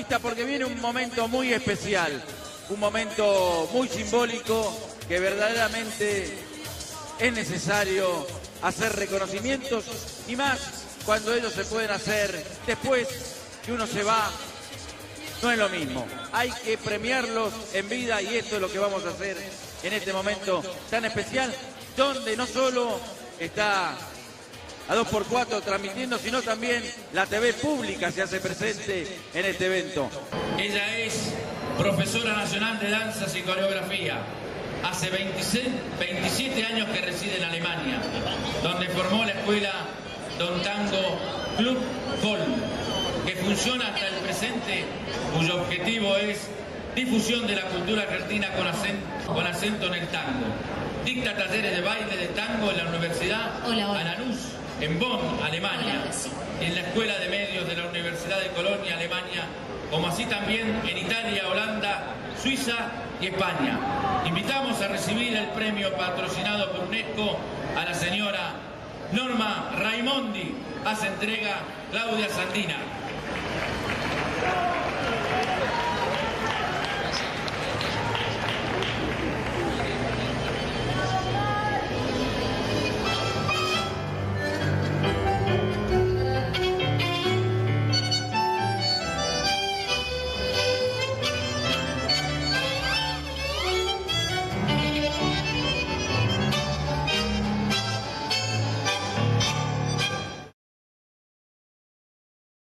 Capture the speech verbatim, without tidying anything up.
pista porque viene un momento muy especial, un momento muy simbólico que verdaderamente es necesario hacer reconocimientos y más cuando ellos se pueden hacer después que uno se va. No es lo mismo, hay que premiarlos en vida y esto es lo que vamos a hacer en este momento tan especial, donde no solo está a dos por cuatro transmitiendo, sino también la T V pública se hace presente en este evento. Ella es profesora nacional de danzas y coreografía. Hace veintiséis, veintisiete años que reside en Alemania, donde formó la escuela Don Tango Club Holm, que funciona hasta el presente, cuyo objetivo es difusión de la cultura argentina con acento, con acento en el tango. Dicta talleres de baile de tango en la Universidad hola, hola. Alanus, en Bonn, Alemania, hola, sí. y en la Escuela de Medios de la Universidad de Colonia, Alemania, como así también en Italia, Holanda, Suiza y España. Invitamos a recibir el premio patrocinado por UNESCO a la señora Norma Raimondi. Hace entrega Claudia Sandina.